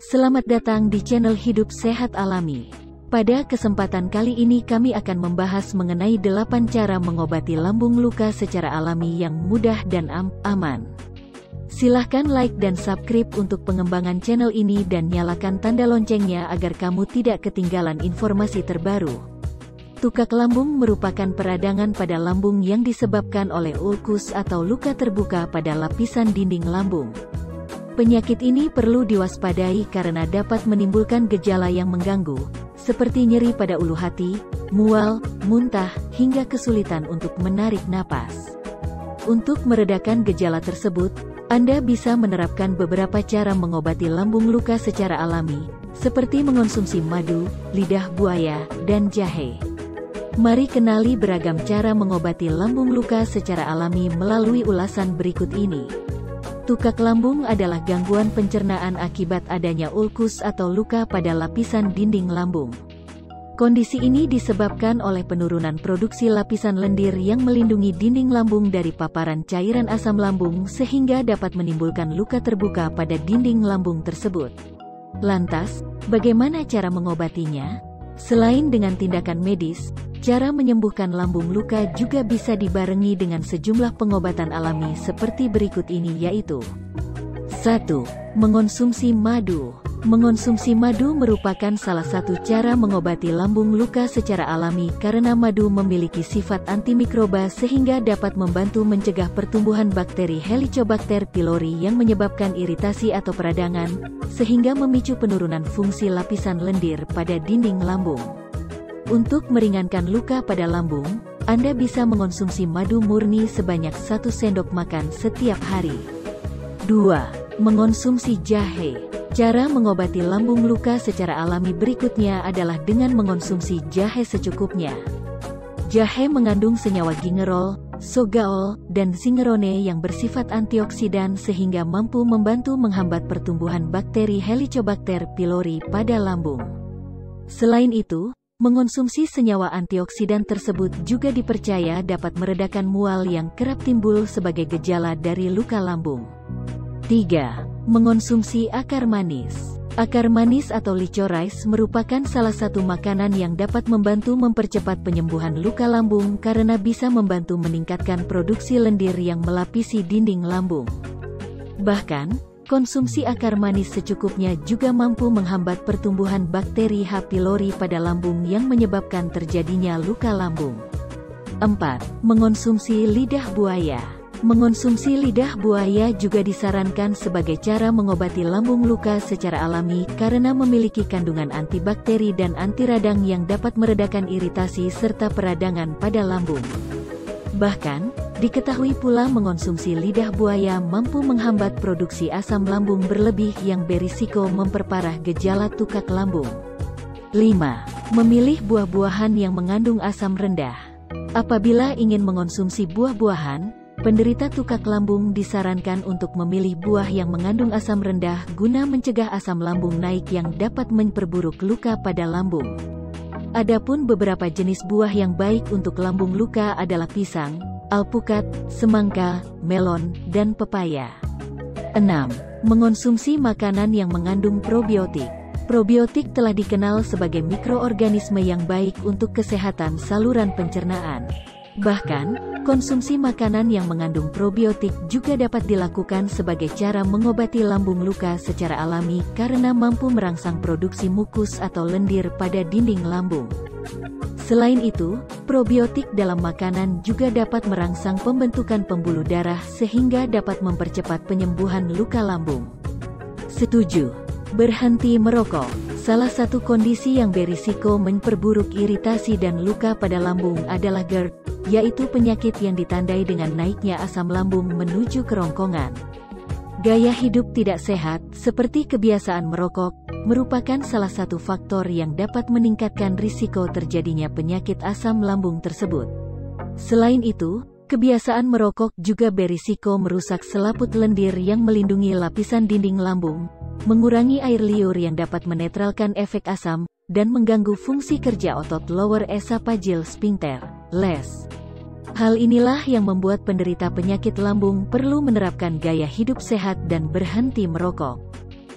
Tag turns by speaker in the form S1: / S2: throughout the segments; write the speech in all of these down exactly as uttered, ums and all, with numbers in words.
S1: Selamat datang di channel Hidup Sehat Alami. Pada kesempatan kali ini kami akan membahas mengenai delapan cara mengobati lambung luka secara alami yang mudah dan am aman. Silahkan like dan subscribe untuk pengembangan channel ini dan nyalakan tanda loncengnya agar kamu tidak ketinggalan informasi terbaru. Tukak lambung merupakan peradangan pada lambung yang disebabkan oleh ulkus atau luka terbuka pada lapisan dinding lambung. Penyakit ini perlu diwaspadai karena dapat menimbulkan gejala yang mengganggu, seperti nyeri pada ulu hati, mual, muntah, hingga kesulitan untuk menarik napas. Untuk meredakan gejala tersebut, Anda bisa menerapkan beberapa cara mengobati lambung luka secara alami, seperti mengonsumsi madu, lidah buaya, dan jahe. Mari kenali beragam cara mengobati lambung luka secara alami melalui ulasan berikut ini. Tukak lambung adalah gangguan pencernaan akibat adanya ulkus atau luka pada lapisan dinding lambung. Kondisi ini disebabkan oleh penurunan produksi lapisan lendir yang melindungi dinding lambung dari paparan cairan asam lambung sehingga dapat menimbulkan luka terbuka pada dinding lambung tersebut. Lantas, bagaimana cara mengobatinya? Selain dengan tindakan medis, cara menyembuhkan lambung luka juga bisa dibarengi dengan sejumlah pengobatan alami seperti berikut ini yaitu satu. Mengonsumsi madu. Mengonsumsi madu merupakan salah satu cara mengobati lambung luka secara alami karena madu memiliki sifat antimikroba sehingga dapat membantu mencegah pertumbuhan bakteri Helicobacter pylori yang menyebabkan iritasi atau peradangan, sehingga memicu penurunan fungsi lapisan lendir pada dinding lambung. Untuk meringankan luka pada lambung, Anda bisa mengonsumsi madu murni sebanyak satu sendok makan setiap hari. dua. Mengonsumsi jahe. Cara mengobati lambung luka secara alami berikutnya adalah dengan mengonsumsi jahe secukupnya. Jahe mengandung senyawa gingerol, sogaol, dan zingerone yang bersifat antioksidan sehingga mampu membantu menghambat pertumbuhan bakteri Helicobacter pylori pada lambung. Selain itu, mengonsumsi senyawa antioksidan tersebut juga dipercaya dapat meredakan mual yang kerap timbul sebagai gejala dari luka lambung. tiga. Mengonsumsi akar manis. Akar manis atau licorice merupakan salah satu makanan yang dapat membantu mempercepat penyembuhan luka lambung karena bisa membantu meningkatkan produksi lendir yang melapisi dinding lambung. Bahkan, konsumsi akar manis secukupnya juga mampu menghambat pertumbuhan bakteri H. pylori pada lambung yang menyebabkan terjadinya luka lambung. empat. Mengonsumsi lidah buaya. Mengonsumsi lidah buaya juga disarankan sebagai cara mengobati lambung luka secara alami karena memiliki kandungan antibakteri dan anti radang yang dapat meredakan iritasi serta peradangan pada lambung. Bahkan, diketahui pula mengonsumsi lidah buaya mampu menghambat produksi asam lambung berlebih yang berisiko memperparah gejala tukak lambung. lima. Memilih buah-buahan yang mengandung asam rendah. Apabila ingin mengonsumsi buah-buahan, penderita tukak lambung disarankan untuk memilih buah yang mengandung asam rendah guna mencegah asam lambung naik yang dapat memperburuk luka pada lambung. Adapun beberapa jenis buah yang baik untuk lambung luka adalah pisang, alpukat, semangka, melon, dan pepaya. enam. Mengonsumsi makanan yang mengandung probiotik. Probiotik telah dikenal sebagai mikroorganisme yang baik untuk kesehatan saluran pencernaan. Bahkan, konsumsi makanan yang mengandung probiotik juga dapat dilakukan sebagai cara mengobati lambung luka secara alami karena mampu merangsang produksi mukus atau lendir pada dinding lambung. Selain itu, probiotik dalam makanan juga dapat merangsang pembentukan pembuluh darah sehingga dapat mempercepat penyembuhan luka lambung. Setuju. Berhenti merokok. Salah satu kondisi yang berisiko memperburuk iritasi dan luka pada lambung adalah GERD, yaitu penyakit yang ditandai dengan naiknya asam lambung menuju kerongkongan. Gaya hidup tidak sehat, seperti kebiasaan merokok, merupakan salah satu faktor yang dapat meningkatkan risiko terjadinya penyakit asam lambung tersebut. Selain itu, kebiasaan merokok juga berisiko merusak selaput lendir yang melindungi lapisan dinding lambung, mengurangi air liur yang dapat menetralkan efek asam, dan mengganggu fungsi kerja otot lower esophageal sphincter, L E S. Hal inilah yang membuat penderita penyakit lambung perlu menerapkan gaya hidup sehat dan berhenti merokok.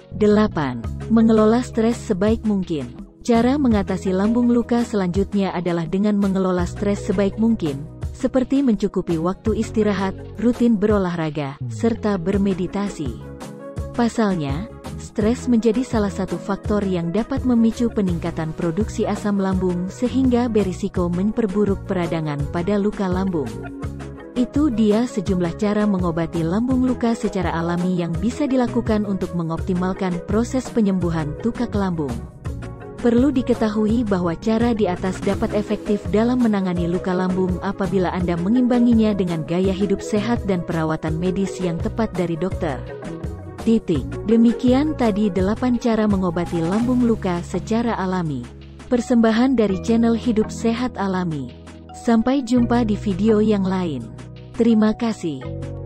S1: delapan. Mengelola stres sebaik mungkin. Cara mengatasi lambung luka selanjutnya adalah dengan mengelola stres sebaik mungkin, seperti mencukupi waktu istirahat, rutin berolahraga, serta bermeditasi. Pasalnya, stres menjadi salah satu faktor yang dapat memicu peningkatan produksi asam lambung sehingga berisiko memperburuk peradangan pada luka lambung. Itu dia sejumlah cara mengobati lambung luka secara alami yang bisa dilakukan untuk mengoptimalkan proses penyembuhan tukak lambung. Perlu diketahui bahwa cara di atas dapat efektif dalam menangani luka lambung apabila Anda mengimbanginya dengan gaya hidup sehat dan perawatan medis yang tepat dari dokter. Titik. Demikian tadi delapan cara mengobati lambung luka secara alami. Persembahan dari channel Hidup Sehat Alami. Sampai jumpa di video yang lain. Terima kasih.